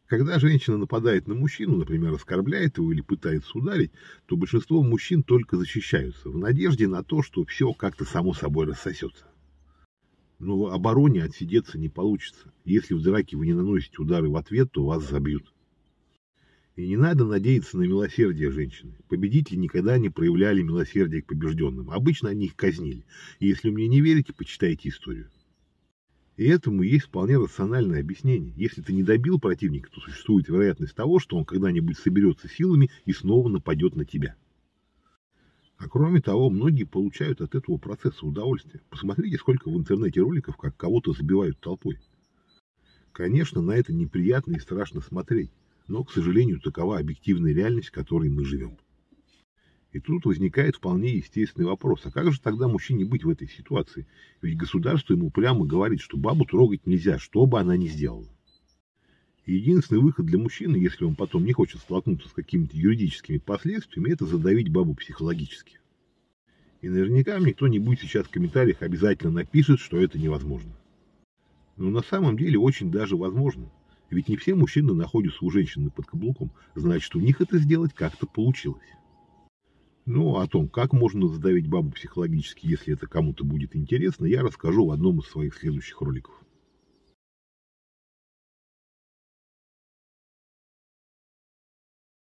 Когда женщина нападает на мужчину, например, оскорбляет его или пытается ударить, то большинство мужчин только защищаются, в надежде на то, что все как-то само собой рассосется. Но в обороне отсидеться не получится. Если в драке вы не наносите удары в ответ, то вас забьют. И не надо надеяться на милосердие женщины. Победители никогда не проявляли милосердия к побежденным. Обычно они их казнили. И если мне не верите, почитайте историю. И этому есть вполне рациональное объяснение. Если ты не добил противника, то существует вероятность того, что он когда-нибудь соберется силами и снова нападет на тебя. А кроме того, многие получают от этого процесса удовольствие. Посмотрите, сколько в интернете роликов, как кого-то забивают толпой. Конечно, на это неприятно и страшно смотреть, но, к сожалению, такова объективная реальность, в которой мы живем. И тут возникает вполне естественный вопрос, а как же тогда мужчине быть в этой ситуации? Ведь государство ему прямо говорит, что бабу трогать нельзя, что бы она ни сделала. И единственный выход для мужчины, если он потом не хочет столкнуться с какими-то юридическими последствиями, это задавить бабу психологически. И наверняка мне кто-нибудь сейчас в комментариях обязательно напишет, что это невозможно. Но на самом деле очень даже возможно. Ведь не все мужчины находятся у женщины под каблуком, значит, у них это сделать как-то получилось. Ну, о том, как можно задавить бабу психологически, если это кому-то будет интересно, я расскажу в одном из своих следующих роликов.